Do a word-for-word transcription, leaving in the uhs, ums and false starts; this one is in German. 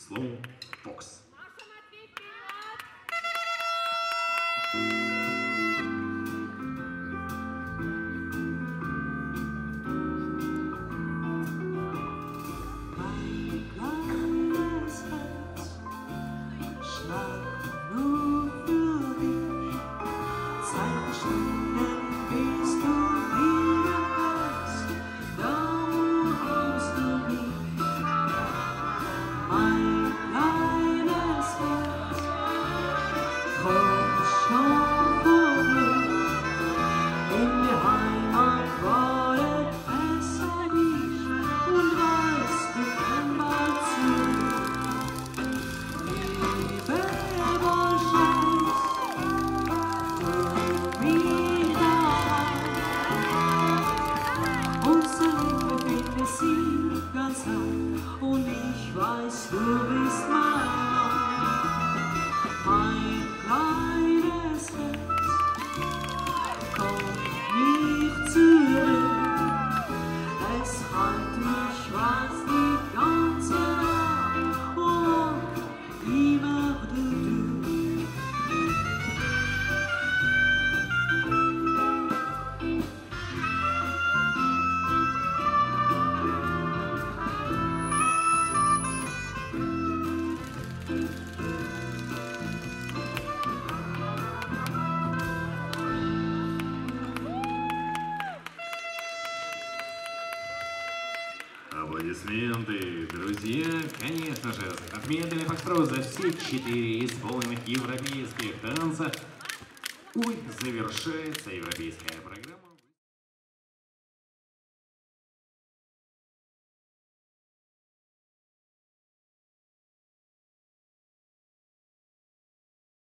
Slow Fox. Und ich weiß, du bist mein Mann, mein kleines Herz, komm nicht zurück, es halt mich was die ganze Nacht, und immer du. Аплодисменты, друзья! Конечно же, отметили Фокстрот за все четыре исполненных европейских танца. Ой, завершается европейская программа.